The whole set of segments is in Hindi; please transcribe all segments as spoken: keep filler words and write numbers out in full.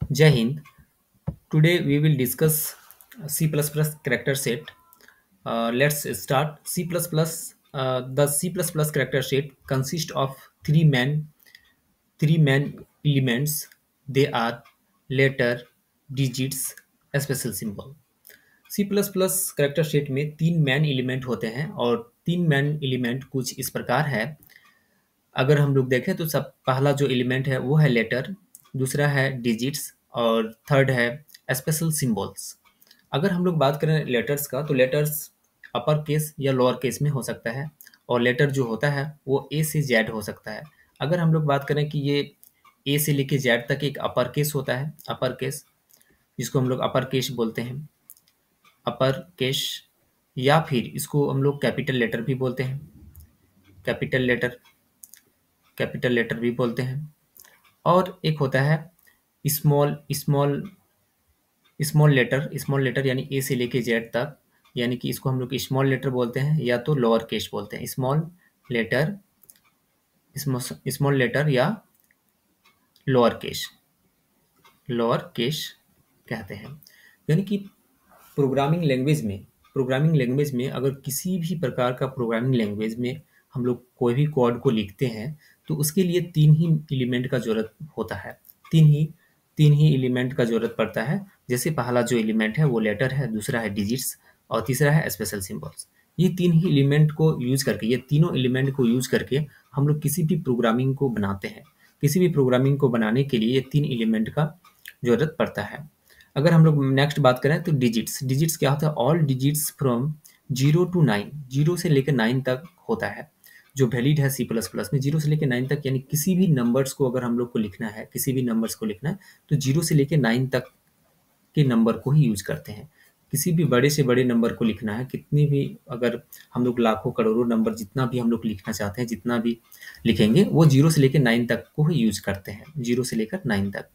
Jai Hind. Today we will discuss C++ character set. Uh, let's start. C++. Uh, the C++ character set consists of three main three main elements. They are letter, digits, special symbol. C plus plus character set में तीन मैन एलिमेंट होते हैं और तीन मैन एलिमेंट कुछ इस प्रकार है। अगर हम लोग देखें तो सब पहला जो एलिमेंट है वो है लेटर, दूसरा है डिजिट्स और थर्ड है स्पेशल सिंबल्स। अगर हम लोग बात करें लेटर्स का तो लेटर्स अपर केस या लोअर केस में हो सकता है और लेटर जो होता है वो ए से जेड हो सकता है। अगर हम लोग बात करें कि ये ए से लेके जेड तक एक अपर केस होता है, अपर केस जिसको हम लोग अपर केस बोलते हैं, अपर केस, या फिर इसको हम लोग कैपिटल लेटर भी बोलते हैं, कैपिटल लेटर कैपिटल लेटर भी बोलते हैं। और एक होता है small small small letter, small letter यानी ए से लेके जेड तक, यानी कि इसको हम लोग स्मॉल लेटर बोलते हैं या तो लोअर केस बोलते हैं। स्मॉल लेटर, स्मॉल लेटर या लोअर केस, लोअर केस कहते हैं। यानी कि प्रोग्रामिंग लैंग्वेज में प्रोग्रामिंग लैंग्वेज में अगर किसी भी प्रकार का प्रोग्रामिंग लैंग्वेज में हम लोग कोई भी कोड को लिखते हैं तो उसके लिए तीन ही एलिमेंट का ज़रूरत होता है। तीन ही तीन ही एलिमेंट का ज़रूरत पड़ता है। जैसे पहला जो एलिमेंट है वो लेटर है, दूसरा है डिजिट्स और तीसरा है स्पेशल सिंबल्स। ये तीन ही एलिमेंट को यूज़ करके, ये तीनों एलिमेंट को यूज़ करके हम लोग किसी भी प्रोग्रामिंग को बनाते हैं। किसी भी प्रोग्रामिंग को बनाने के लिए ये तीन एलिमेंट का ज़रूरत पड़ता है। अगर हम लोग नेक्स्ट बात करें तो डिजिट्स, डिजिट्स क्या होता है? All digits from zero to nine, zero से लेकर नाइन तक होता है जो वैलिड है सी प्लस प्लस में। जीरो से लेकर नाइन तक यानी किसी भी नंबर्स को अगर हम लोग को लिखना है, किसी भी नंबर्स को लिखना है तो जीरो से लेकर नाइन तक के नंबर को ही यूज करते हैं। किसी भी बड़े से बड़े नंबर को लिखना है, कितनी भी, अगर हम लोग लाखों करोड़ों नंबर जितना भी हम लोग लिखना चाहते हैं, जितना भी लिखेंगे वो जीरो से लेकर नाइन तक को ही यूज करते हैं, जीरो से लेकर नाइन तक।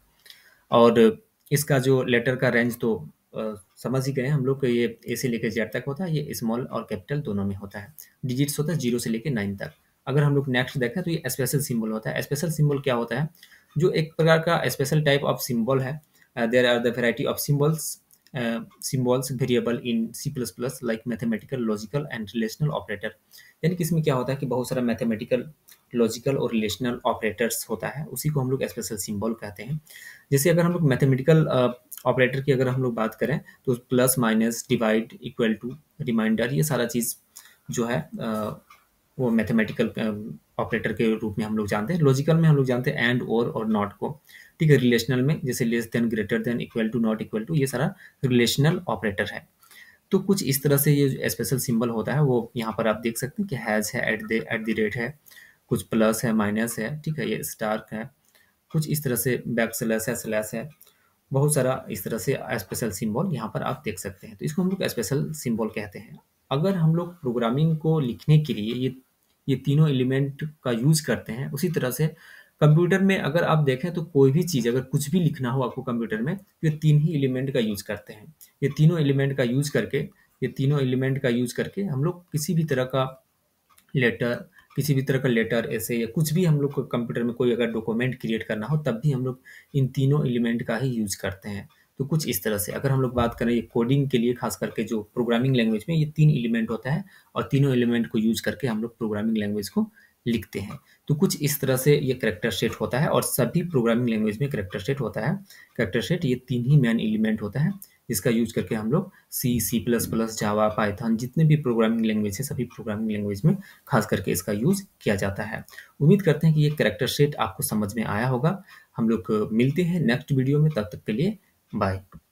और इसका जो लेटर का रेंज तो अ, समझ ही गए हम लोग कि ये ए से लेकर जेड तक होता है, ये स्मॉल और कैपिटल दोनों में होता है। डिजिट्स होता है जीरो से लेकर नाइन तक। अगर हम लोग नेक्स्ट देखें तो ये स्पेशल सिंबल होता है। स्पेशल सिंबल क्या होता है? जो एक प्रकार का स्पेशल टाइप ऑफ सिंबल है। There are the variety of symbols symbols variable in C plus plus like mathematical, logical and relational operator. यानी कि इसमें क्या होता है कि बहुत सारा मैथमेटिकल, लॉजिकल और रिलेशनल ऑपरेटर्स होता है, उसी को हम लोग स्पेशल सिंबल कहते हैं। जैसे अगर हम लोग मैथमेटिकल ऑपरेटर की अगर हम लोग बात करें तो plus, minus, divide, equal to, reminder, ये सारा चीज़ जो है अ, वो मैथमेटिकल ऑपरेटर के रूप में हम लोग जानते हैं। लॉजिकल में हम लोग जानते हैं एंड, और और नॉट को। ठीक है, रिलेशनल में जैसे less than, greater than, equal to, not equal to, ये सारा रिलेशनल ऑपरेटर है। तो कुछ इस तरह से ये स्पेशल सिंबल होता है वो यहाँ पर आप देख सकते हैं कि हैज़ है, at the at the rate है, कुछ प्लस है, माइनस है, ठीक है, ये स्टार है, कुछ इस तरह से बैक स्लैश है, स्लैश है, बहुत सारा इस तरह से स्पेशल सिंबल यहाँ पर आप देख सकते हैं। तो इसको हम लोग स्पेशल सिंबल कहते हैं। अगर हम लोग प्रोग्रामिंग को लिखने के लिए ये ये तीनों एलिमेंट का यूज़ करते हैं, उसी तरह से कंप्यूटर में अगर आप देखें तो कोई भी चीज़, अगर कुछ भी लिखना हो आपको कंप्यूटर में, तो ये तीन ही एलिमेंट का यूज़ करते हैं। ये तीनों एलिमेंट का यूज़ करके ये तीनों एलिमेंट का यूज़ करके हम लोग किसी भी तरह का लेटर, किसी भी तरह का लेटर, ऐसे या कुछ भी हम लोग को कंप्यूटर में कोई अगर डॉक्यूमेंट क्रिएट करना हो तब भी हम लोग इन तीनों एलिमेंट का ही यूज़ करते हैं। तो कुछ इस तरह से अगर हम लोग बात करें ये कोडिंग के लिए, खास करके जो प्रोग्रामिंग लैंग्वेज में ये तीन एलिमेंट होता है और तीनों एलिमेंट को यूज़ करके हम लोग प्रोग्रामिंग लैंग्वेज को लिखते हैं। तो कुछ इस तरह से ये कैरेक्टर सेट होता है और सभी प्रोग्रामिंग लैंग्वेज में कैरेक्टर सेट होता है। कैरेक्टर सेट ये तीन ही मेन एलिमेंट होता है जिसका यूज़ करके हम लोग C, C plus plus, Java, Python, जितने भी प्रोग्रामिंग लैंग्वेज है सभी प्रोग्रामिंग लैंग्वेज में खास करके इसका यूज़ किया जाता है। उम्मीद करते हैं कि ये कैरेक्टर सेट आपको समझ में आया होगा। हम लोग मिलते हैं नेक्स्ट वीडियो में, तब तक के लिए बाय।